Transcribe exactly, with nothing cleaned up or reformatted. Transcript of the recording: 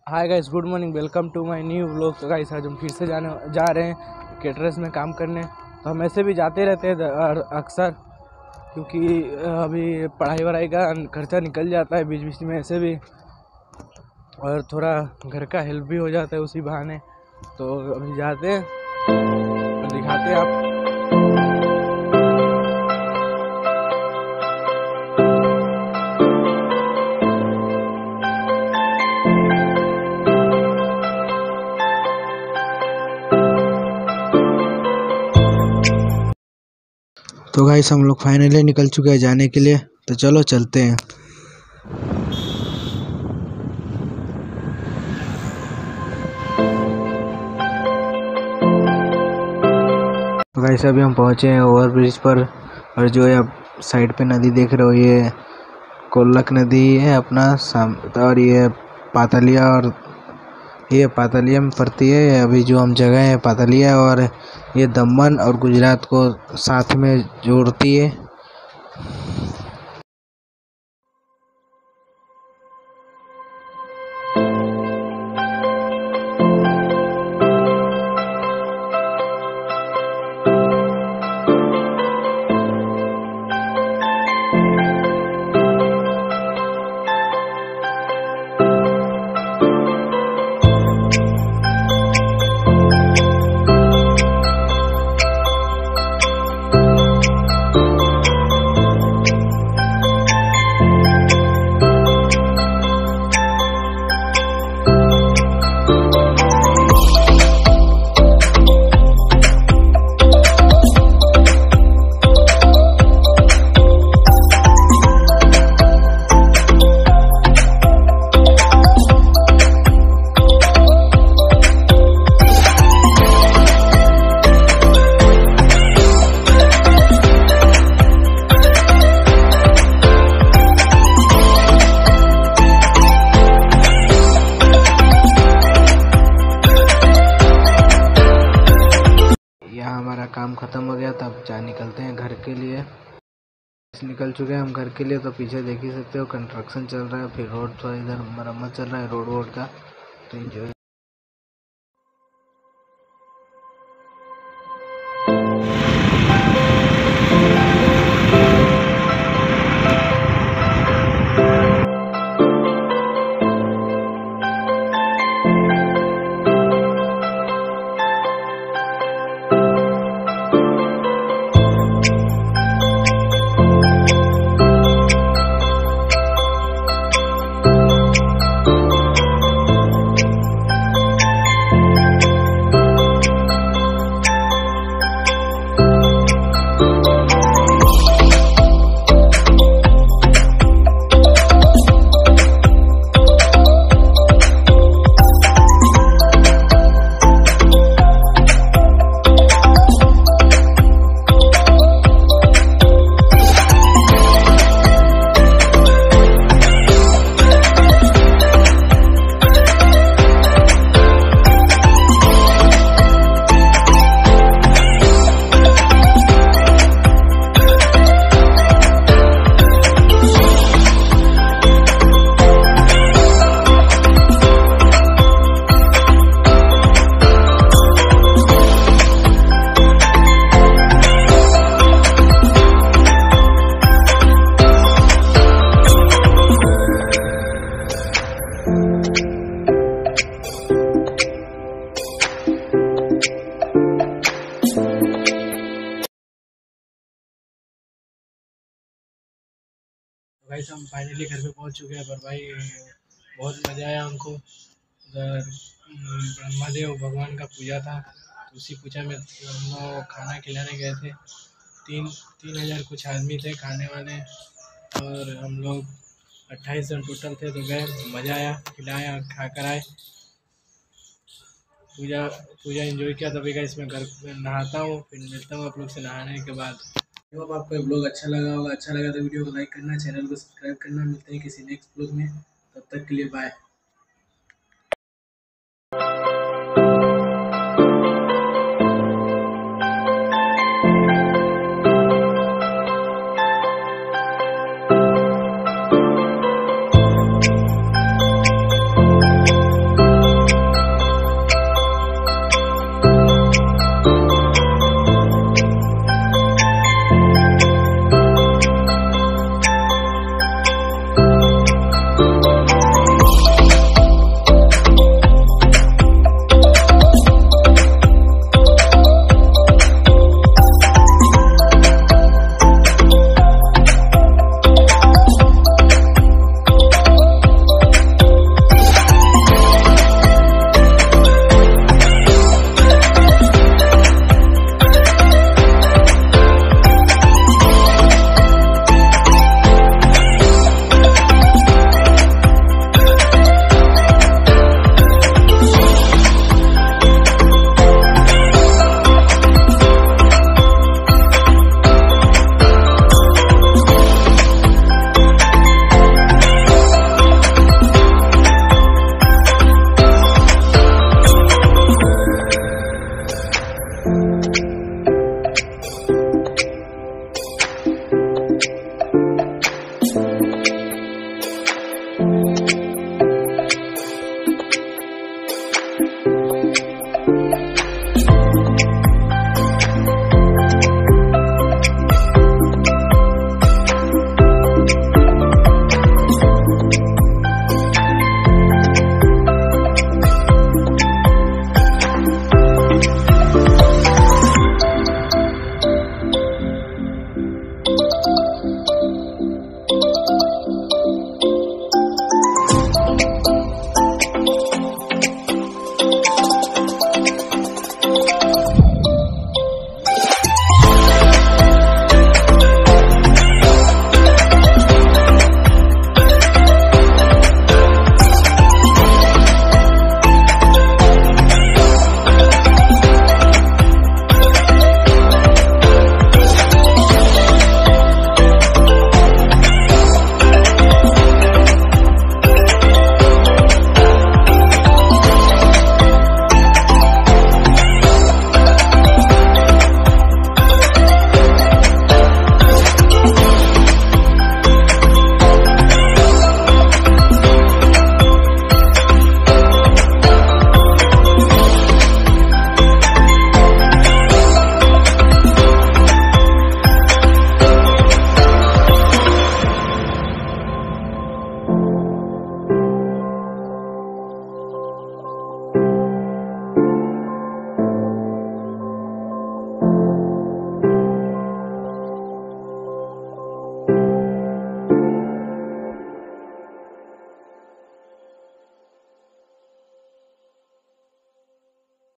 Hi guys, good morning, welcome to my new vlog. तो guys आज हम फिर से जाने जा रहे हैं केट्रेस में काम करने। तो हम ऐसे भी जाते रहते हैं अक्सर, क्योंकि अभी पढ़ाई वढ़ाई का खर्चा निकल जाता है बीच बीच में ऐसे भी, और थोड़ा घर का हेल्प भी हो जाता है उसी बहाने। तो अभी जाते हैं और दिखाते हैं आप। तो गाइस हम लोग फाइनली निकल चुके हैं जाने के लिए, तो चलो चलते हैं। तो गाइस अभी हम पहुंचे हैं ओवर ब्रिज पर, और जो है आप साइड पे नदी देख रहे हो ये कोल्लक नदी है अपना साम, और ये पातलिया, और ये पातलिया में पड़ती है। अभी जो हम जगह है पातलिया, और ये दमन और गुजरात को साथ में जोड़ती है। हमारा काम ख़त्म हो गया, तब जा निकलते हैं घर के लिए। निकल चुके हैं हम घर के लिए। तो पीछे देख ही सकते हो कंस्ट्रक्शन चल रहा है, फिर रोड थोड़ा इधर मरम्मत चल रहा है रोड वोड का। तो एंजॉय। भाई हम फाइनली घर पे पहुंच चुके हैं, पर भाई बहुत मज़ा आया हमको। उधर ब्रह्मदेव भगवान का पूजा था, तो उसी पूजा में हम लोग खाना खिलाने गए थे। तीन तीन हज़ार कुछ आदमी थे खाने वाले, और हम लोग अट्ठाईस जन टोटल थे। तो गए, मज़ा आया, खिलाया और खा कर आए। पूजा पूजा एंजॉय किया। तभी का इसमें घर नहाता हूँ, फिर मिलता हूँ आप लोग से नहाने के बाद। होप आपको ब्लॉग अच्छा लगा होगा। अच्छा लगा तो वीडियो को लाइक करना, चैनल को सब्सक्राइब करना। मिलते हैं किसी नेक्स्ट ब्लॉग में, तब तक के लिए बाय।